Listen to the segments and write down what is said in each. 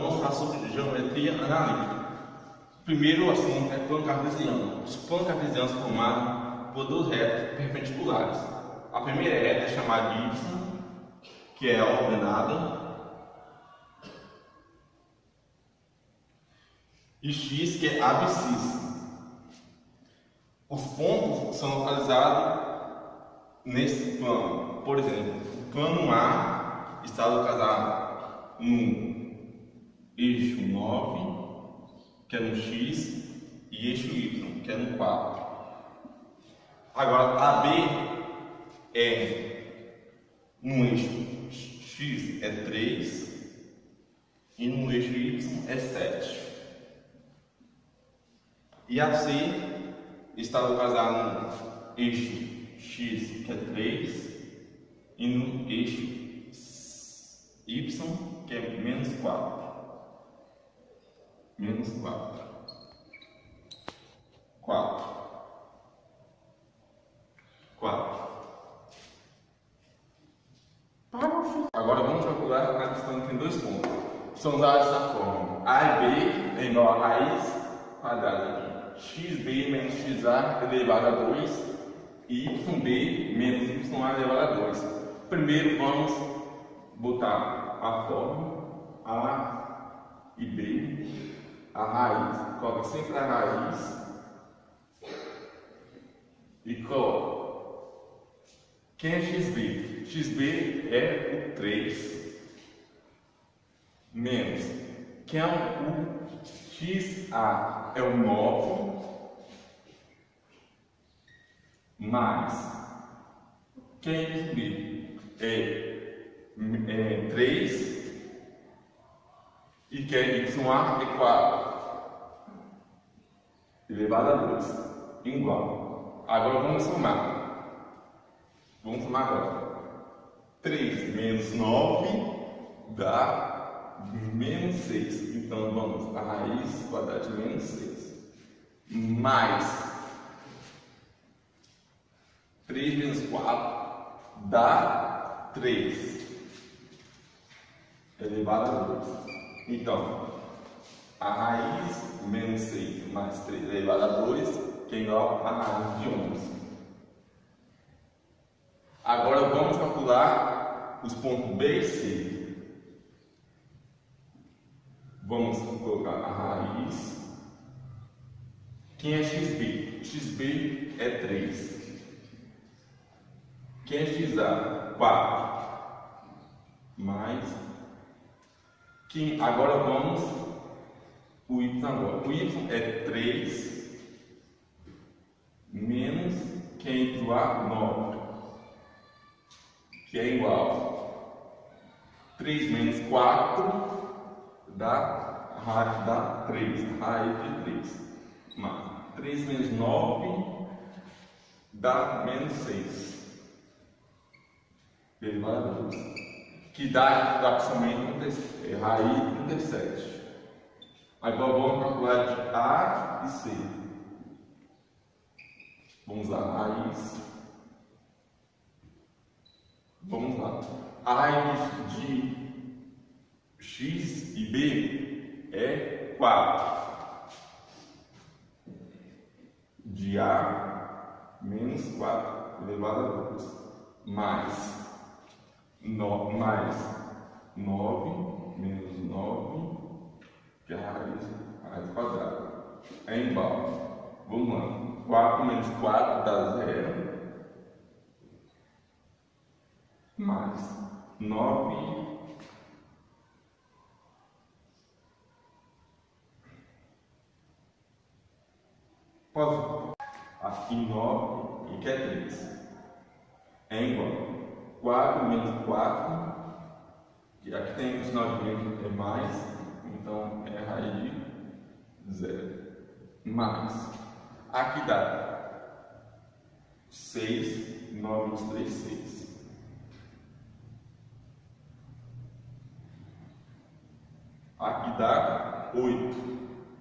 vamos falar sobre geometria analítica. Primeiro assunto é plano cartesiano. Os planos cartesianos são formados por duas retas perpendiculares. A primeira reta é chamada de y, que é ordenada, e x, que é abscissa. Os pontos são localizados nesse plano. Por exemplo, o plano A está localizado no eixo 9, que é no x, e eixo y, que é no 4. Agora, a B é no eixo x é 3 e no eixo y é 7. E a C está localizada no eixo x, que é 3, e no eixo y, que é menos 4. Menos 4. 4. Agora vamos calcular a questão que tem dois pontos. São usados dessa forma: a e b é igual a raiz quadrada de xb menos xa elevado a 2 e yb menos ya elevado a 2. Primeiro vamos botar a forma a e b, a raiz, coloca sempre a raiz e coloca. Quem é xb? xb é o 3 menos, quem é o xa é o 9 mais, quem é xb é 3 e quem é ya é 4 elevado a 2 igual. Agora vamos somar. Vamos somar agora. 3 menos 9 dá menos 6. Então vamos a raiz quadrada de menos 6. Mais 3 menos 4 dá 3. Elevado a 2. Então, a raiz menos 6 mais 3 elevado a 2, que é igual a raiz de 11. Agora vamos calcular os pontos B e C. Vamos colocar a raiz. Quem é xb? xb é 3. Quem é xa? 4. Mais. Agora vamos o y agora. O y é 3 menos quem é ya? 9. Que é igual 3 menos 4 dá 3, raiz de 3. Mas 3 menos 9 dá menos 6. Elevado a 2. Que dá somente raiz de 37. Agora vamos calcular de A e C. Vamos lá, raiz. Vamos lá. A raiz de x e b é 4. De a menos 4 elevado a 2 mais 9 menos 9, que é a raiz quadrada. É igual. Vamos lá. 4 menos 4 dá 0. Mais 9 pode aqui 9 e que é 3 é igual 4 menos 4, que aqui tem o sinal de menos é mais, então é a raiz de 0 mais aqui dá 6, 9 menos 3, 6. Aqui dá 8.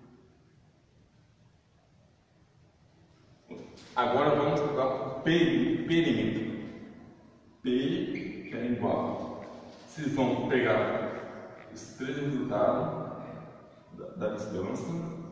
Agora vamos jogar o perímetro. P que é igual. Vocês vão pegar os três resultados da distância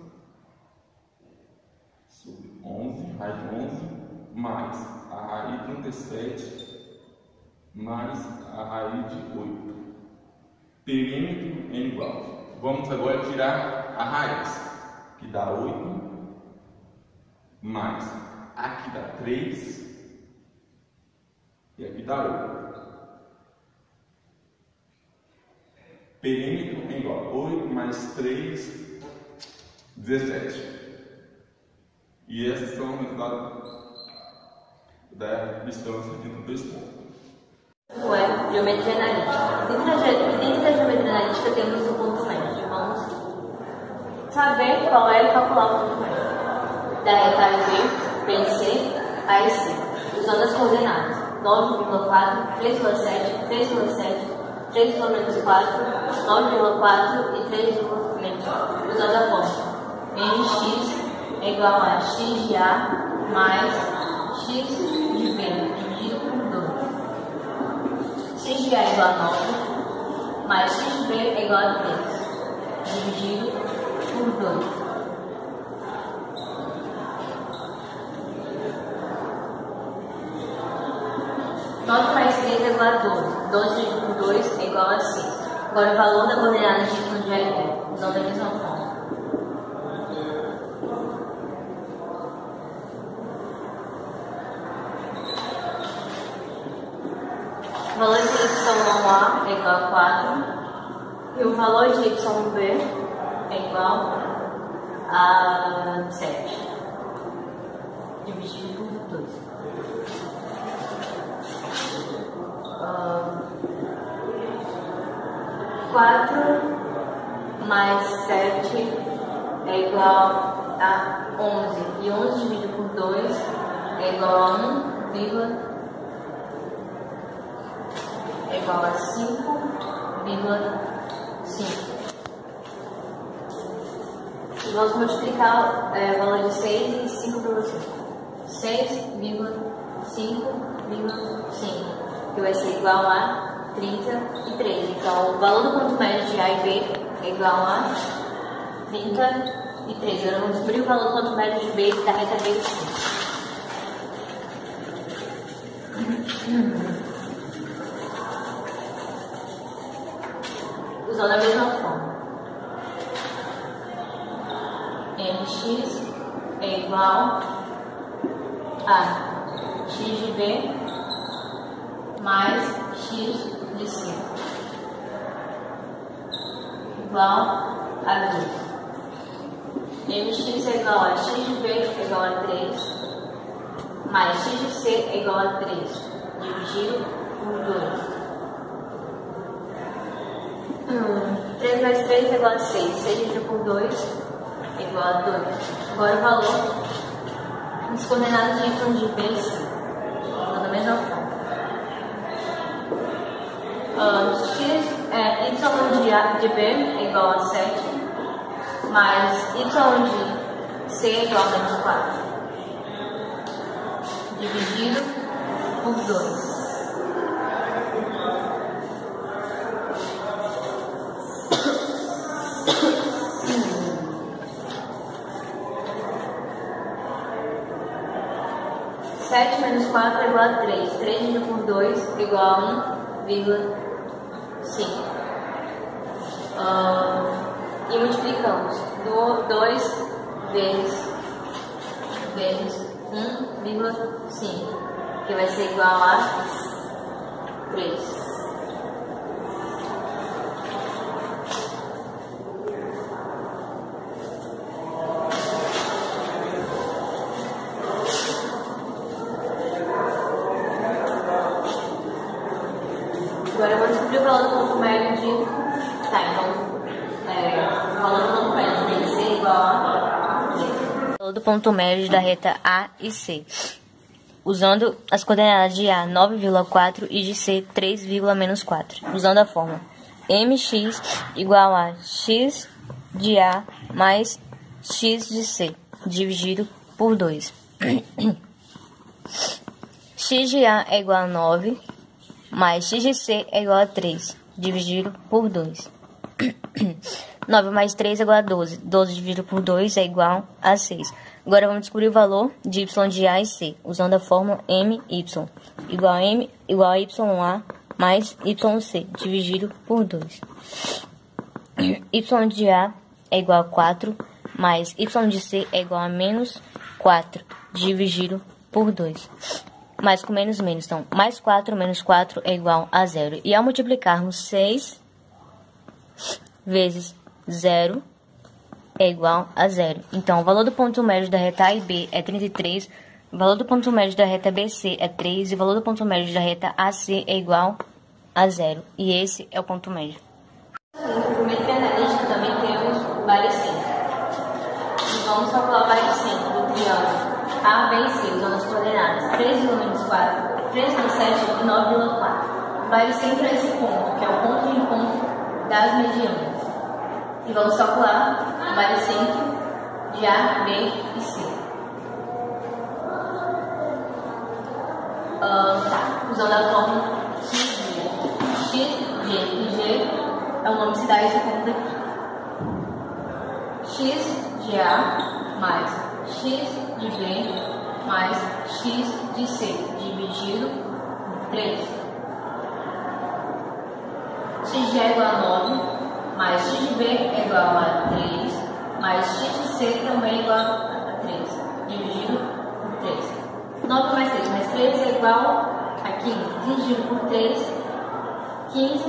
sobre 11, raiz de 11, mais a raiz de 37, mais a raiz de 8. Perímetro é igual. Vamos agora tirar a raiz, que dá 8, mais aqui dá 3, e aqui dá 8. Perímetro é igual a 8 mais 3, 17. E esses são os resultados da distância entre dois pontos. É geometria analítica. Dentro da geometria analítica temos o ponto médio. Vamos saber qual é e calcular o ponto médio da reta AB, BC, AC, usando as coordenadas 9,4, 3,7, 3,7, 3,-4, 9,4 e 3,-1, usando a fórmula mx é igual a x de A mais x de B dividido por 2. X de A é igual a 9, mais x de B é igual a 3, dividido por 2. Nove mais 3 é igual a 12. 12 dividido por 2 é igual a 6. Agora o valor da coordenada de y de A e B, usando a mesma forma. O valor de y1A é igual a 4 e o valor de yb é igual a 7, dividido por 2. 4 mais 7 é igual a 11 e 11 dividido por 2 é igual a 1, é igual a 5,5. E vamos multiplicar o valor de 6 e 5 por 5. 6,5,5, que vai ser igual a 33. Então, o valor do ponto médio de A e B é igual a 33. Agora vamos descobrir o valor do ponto médio de B da reta B e C. Usando a mesma forma. Mx é igual a x de B mais x de C igual a 2. Mx é igual a x de B é igual a 3 mais x de C é igual a 3 dividido por 2. 3 mais 3 é igual a 6. 6 dividido por 2 é igual a 2. Agora o valor das coordenadas de y de B e C. Da mesma forma. Y de B é igual a 7. Mais y de C é igual a menos 4. Dividido por 2. 7 menos 4 é igual a 3. 3 dividido por 2 é igual a 1,5. E multiplicamos 2 vezes 1,5, que vai ser igual a 3. Agora eu vou descobrir o valor do ponto médio de... Tá, então... o valor do ponto médio de B e C é igual a... O valor do ponto médio da reta A e C. Usando as coordenadas de A, 9,4 e de C, 3,-4. Usando a fórmula mx igual a x de A mais x de C, dividido por 2. X de A é igual a 9, mais x de C é igual a 3, dividido por 2. 9 mais 3 é igual a 12. 12 dividido por 2 é igual a 6. Agora vamos descobrir o valor de y de A e C, usando a fórmula MY. Igual a M igual a YA mais YC, dividido por 2. Y de A é igual a 4, mais Y de C é igual a menos 4, dividido por 2. Mais com menos, menos. Então, mais 4 menos 4 é igual a 0. E ao multiplicarmos 6 vezes 0 é igual a 0. Então, o valor do ponto médio da reta A e B é 33, o valor do ponto médio da reta BC é 3 e o valor do ponto médio da reta AC é igual a 0. E esse é o ponto médio. No geometria analítica também temos o baricentro. E vamos calcular o baricentro do triângulo A, B e C, usando as coordenadas 3,-4, 3,7 e 9,4. O baricentro é esse ponto, que é o ponto de encontro das medianas. E vamos calcular o baricentro de A, B e C. Usando a fórmula x, G e G é o nome que se dá a esse ponto aqui. X de A mais x de B mais x de C dividido por 3. X de A é igual a 9. Mais x de B é igual a 3, mais x de C também é igual a 3, dividido por 3. 9 mais 3 mais 3 é igual a 15, dividido por 3, 15,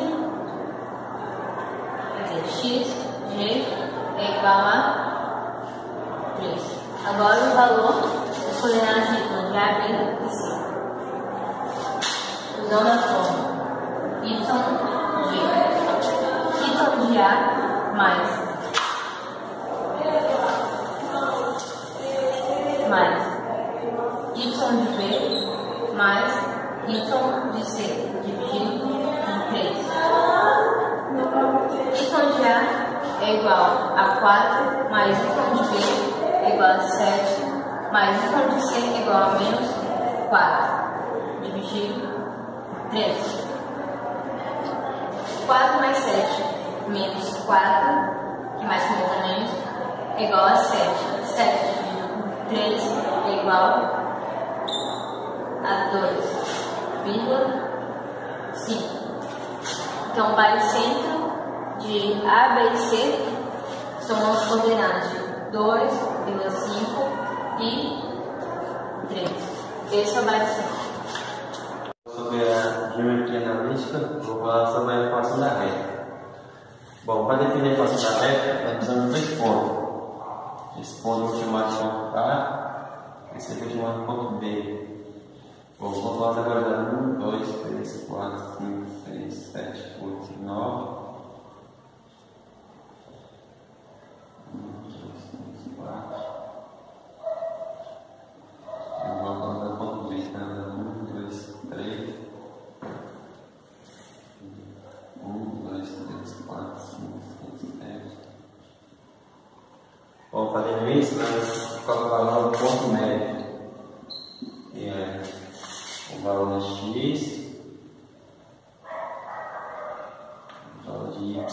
quer dizer, x, g é igual a 3. Agora o valor das coordenadas de A, B e C. Usando a fórmula y, g. Y de A mais Y de B mais Y de C dividido por 3. Y de A é igual a 4 mais Y de B é igual a 7 mais Y de C é igual a menos 4 dividido por 3. 4 mais 7 menos 4, que mais que menos, é igual a 7. 7 dividido por 3 é igual a 2,5. Então, o baricentro de A, B e C são as coordenadas de 2,5 e 3. Esse é o baricentro. Sobre a geometria analítica, vou falar sobre a equação da reta. Bom, para definir a equação da reta, nós precisamos de dois pontos. Esse ponto eu vou chamar de ponto A, esse aqui eu vou chamar de ponto B. Bom, vou falar agora 1, 2, 3, 4, 5, 6, 7, 8, 9. 1, 2, 3, 4. Eu vou falar do ponto B, tá? 1, 2, 3. 1, 2, 3, 4, 5, 6, 7. Bom, fazendo isso, nós calculamos o ponto médio, que é o valor de x, o valor de y.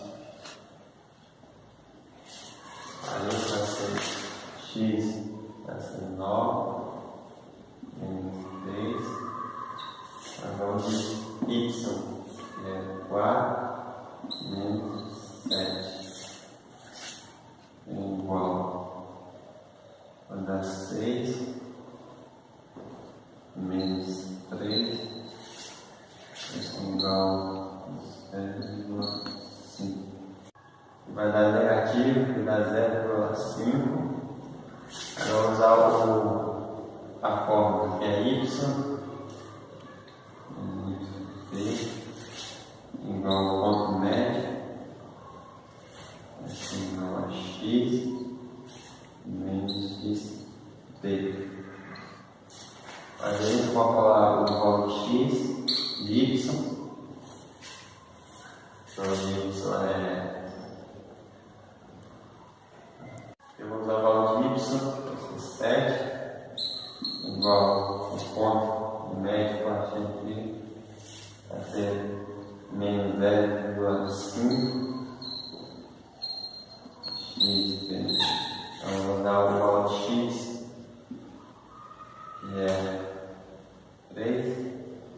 Aí vai ser x, vai ser 9, menos 3, o valor de y. 4 menos 7 igual a dar 6 menos 3 igual a 0,5. Vai dar negativo, que dá 0,5. Agora vou usar a fórmula que é y igual ao ponto médio, assim igual a x menos x d. A gente pode falar o valor de x de y. Então, y é. Eu vou usar o valor de y, que é 7, igual ao ponto médio partindo aqui, vai ser menos 0,5 Então eu vou dar o valor de x, que é 3.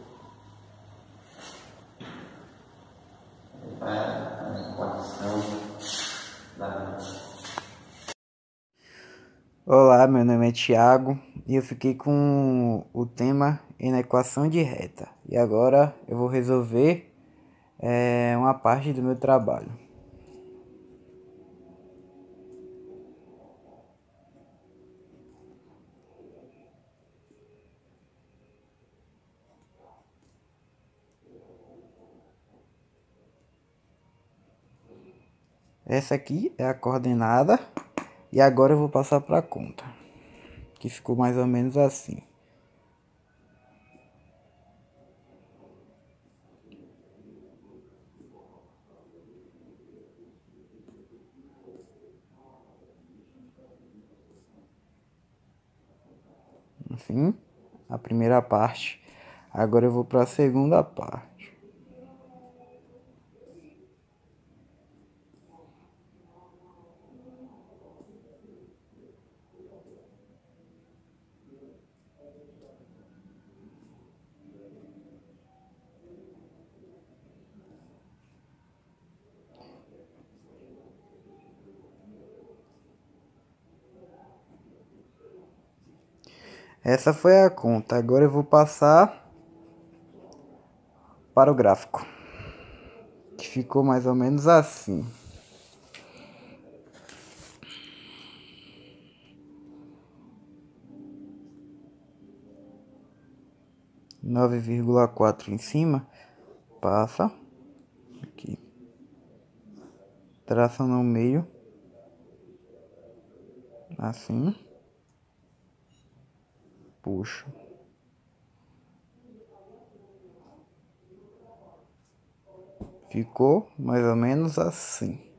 Para a equação da... Olá, meu nome é Thiago e eu fiquei com o tema inequação de reta. E agora eu vou resolver uma parte do meu trabalho. Essa aqui é a coordenada e agora eu vou passar para a conta, que ficou mais ou menos assim. Enfim, a primeira parte. Agora eu vou para a segunda parte. Essa foi a conta. Agora eu vou passar para o gráfico, que ficou mais ou menos assim. Nove vírgula quatro em cima, passa aqui, traça no meio, assim, puxo. Ficou mais ou menos assim.